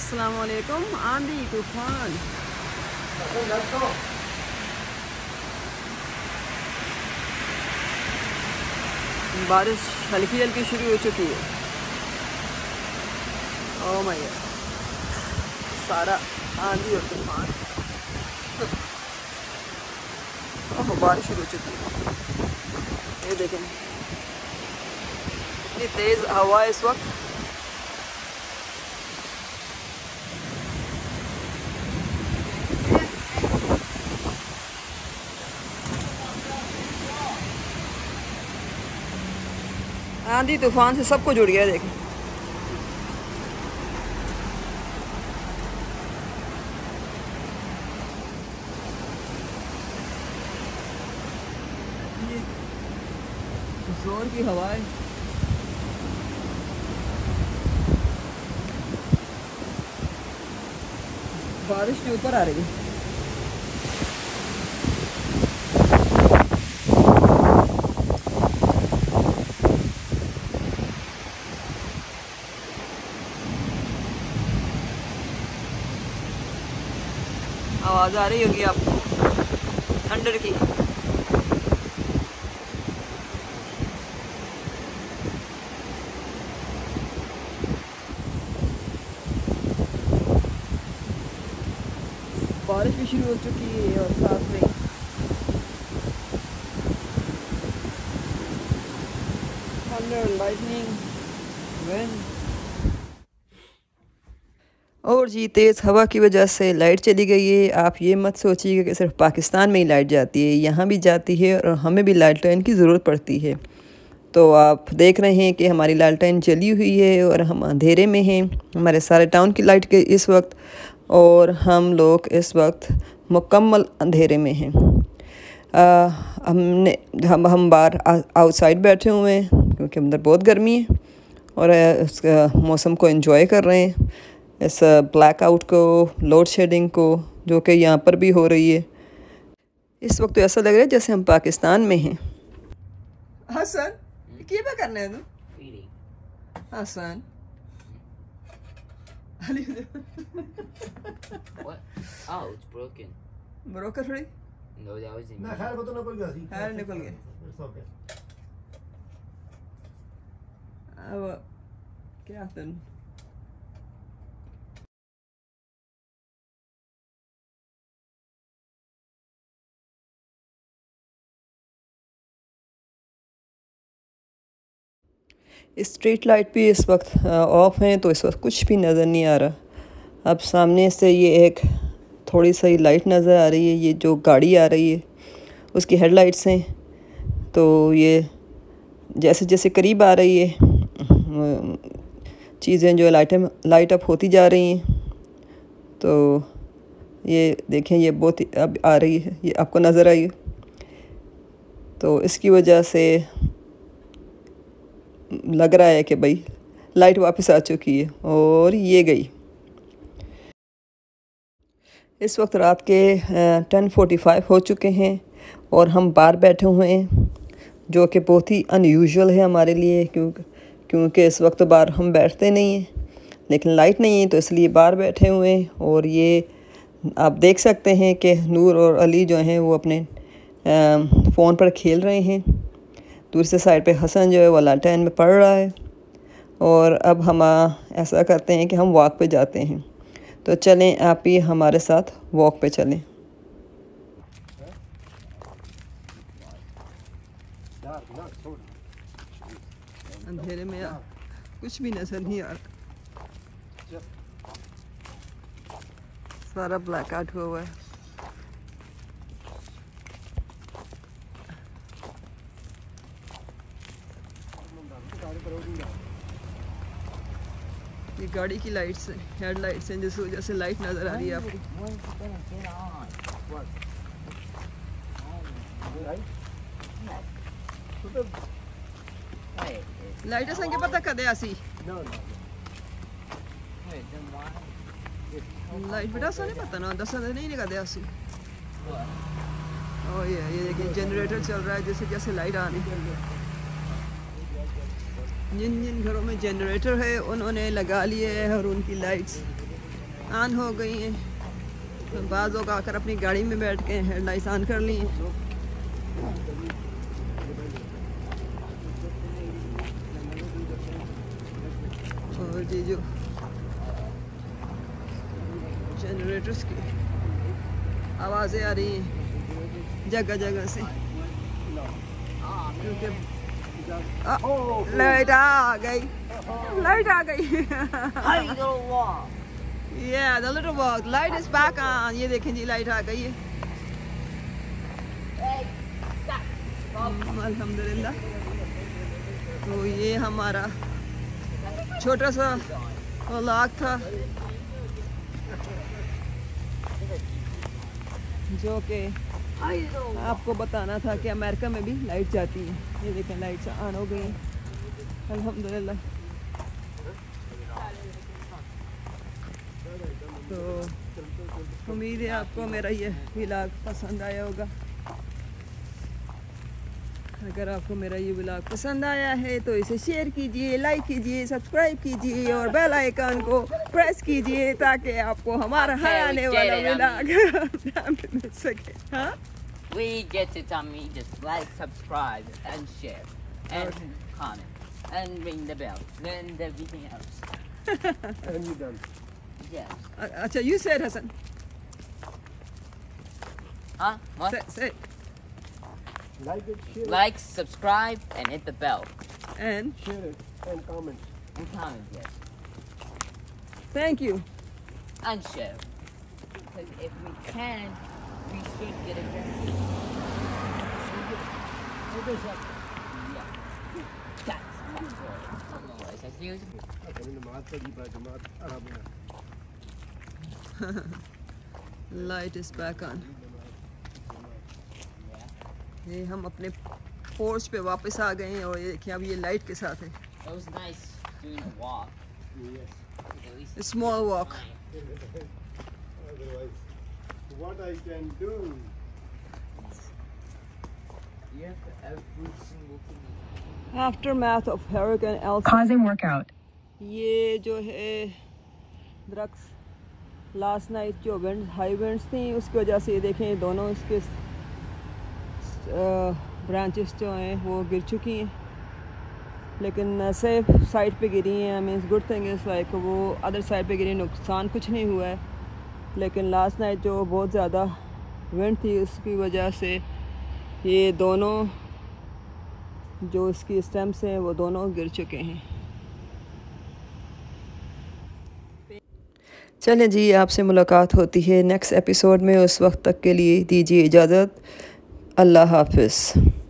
अस्सलामुअलैकुम। आंधी तूफान, बारिश हल्की हल्की शुरू हो चुकी है। ओह माय गॉड, सारा आंधी और तूफान। ओह, बारिश शुरू हो चुकी है। ये देखें इतनी तेज़ हवा है इस वक्त। आंधी तूफान से सबको जुड़ गया। देखें ये जोर की हवा है। बारिश के ऊपर आ रही है। आवाज़ आ रही होगी आपको थंडर की। बारिश भी शुरू हो चुकी है और साथ में थंडर, लाइटनिंग, विंड। और जी तेज़ हवा की वजह से लाइट चली गई है। आप ये मत सोचिएगा कि सिर्फ पाकिस्तान में ही लाइट जाती है, यहाँ भी जाती है और हमें भी लालटेन की ज़रूरत पड़ती है। तो आप देख रहे हैं कि हमारी लालटेन जली हुई है और हम अंधेरे में हैं। हमारे सारे टाउन की लाइट के इस वक्त, और हम लोग इस वक्त मुकम्मल अंधेरे में हैं। हम बाहर आउटसाइड बैठे हुए हैं क्योंकि अंदर बहुत गर्मी है और उस मौसम को एंजॉय कर रहे हैं, इस ब्लैक आउट को, लोड शेडिंग को, जो कि यहाँ पर भी हो रही है। इस वक्त तो ऐसा लग रहा है जैसे हम पाकिस्तान में हैं। हसन, क्या करना है तू? Hasan What? Oh, it's broken. Broker थोड़ी No, that was in. खैर वो तो निकल गया सी। खैर निकल गया। It's okay. अब क्या तन स्ट्रीट लाइट भी इस वक्त ऑफ हैं, तो इस वक्त कुछ भी नज़र नहीं आ रहा। अब सामने से ये एक थोड़ी सी लाइट नज़र आ रही है। ये जो गाड़ी आ रही है उसकी हेडलाइट्स हैं, तो ये जैसे जैसे करीब आ रही है चीज़ें जो लाइट अप होती जा रही हैं। तो ये देखें, ये बहुत अब आ रही है, ये आपको नज़र आई। तो इसकी वजह से लग रहा है कि भाई लाइट वापस आ चुकी है और ये गई। इस वक्त रात के 10:45 हो चुके हैं और हम बाहर बैठे हुए हैं, जो कि बहुत ही अनयूजुअल है हमारे लिए, क्योंकि इस वक्त बाहर हम बैठते नहीं हैं, लेकिन लाइट नहीं है तो इसलिए बाहर बैठे हुए हैं। और ये आप देख सकते हैं कि नूर और अली जो हैं वो अपने फ़ोन पर खेल रहे हैं। दूसरे साइड पे हसन जो है वो लालटेन में पढ़ रहा है। और अब हम ऐसा करते हैं कि हम वॉक पे जाते हैं। तो चलें, आप ही हमारे साथ वॉक पे चलें। अंधेरे में कुछ भी नज़र नहीं आ रहा, सारा ब्लैक आउट हुआ है। ये गाड़ी की लाइट्स हैं, हेड लाइट्स हैं, जिस वजह से लाइट नज़र आ रही है आपको। लाइट संख्या पता कदे आसी लाइट बेटा सा नहीं पता ना, दस नहीं कदे आसी। ओ ये देखिए जनरेटर चल रहा है, जैसे जैसे लाइट आ रही है। जिन जिन घरों में जनरेटर है उन्होंने लगा लिए है और उनकी लाइट्स ऑन हो गई हैं। तो बाज़ लोग आकर अपनी गाड़ी में बैठ के हेडलाइट्स ऑन कर ली हैं। और जी जो जनरेटर्स की आवाज़ें आ रही हैं जगह जगह से, क्योंकि लाइट आ गई, लाइट आ गई। Yeah, the little walk. Light is back on. ये देखें जी, लाइट आ गई है। अल्हम्दुलिल्लाह। तो ये हमारा छोटा सा व्लॉग था जो कि आपको बताना था कि अमेरिका में भी लाइट जाती है। ये देखें, लाइट्स ऑन हो गई अल्हम्दुलिल्लाह। तो उम्मीद है आपको मेरा ये व्लॉग पसंद आया होगा। अगर आपको मेरा ये व्लॉग पसंद आया है तो इसे शेयर कीजिए, लाइक कीजिए, सब्सक्राइब कीजिए और बेल आइकन को प्रेस कीजिए ताकि आपको हमारा हर आने वाला व्लॉग मिल सके। हाँ, We get it on me. Just like, subscribe, and share, and comment, and ring the bell, and everything else. And you done. Yes. अच्छा, you said Hassan. Huh? What? Say. Like it, share Like, subscribe, and hit the bell. And it, share it, and comment. And comment, yes. thank you. And share. Because if we can, we should get it done. Yeah. That's my goal. Otherwise, I see you. Light is back on. ये हम अपने porch पे वापस आ गए हैं और ये देखिए अब ये लाइट के साथ है। It was nice doing a walk. Yes. At least A small walk. Otherwise, what I can do? you have every single thing. Aftermath of Hurricane Elsa. Pausing workout. ये जो है दरख्त लास्ट नाइट जो wind high winds थी उसकी वजह से ये देखें दोनों इसके ब्रांचेस जो हैं वो गिर चुकी हैं, लेकिन सेफ साइड पे गिरी हैं। Means good thing is like वो अदर साइड पे गिरी, नुकसान कुछ नहीं हुआ है। लेकिन लास्ट नाइट जो बहुत ज़्यादा विंड थी उसकी वजह से ये दोनों जो इसकी स्टेम्स हैं वो दोनों गिर चुके हैं। चलें जी, आपसे मुलाकात होती है नेक्स्ट एपिसोड में। उस वक्त तक के लिए दीजिए इजाज़त। अल्लाह हाफ़िज़।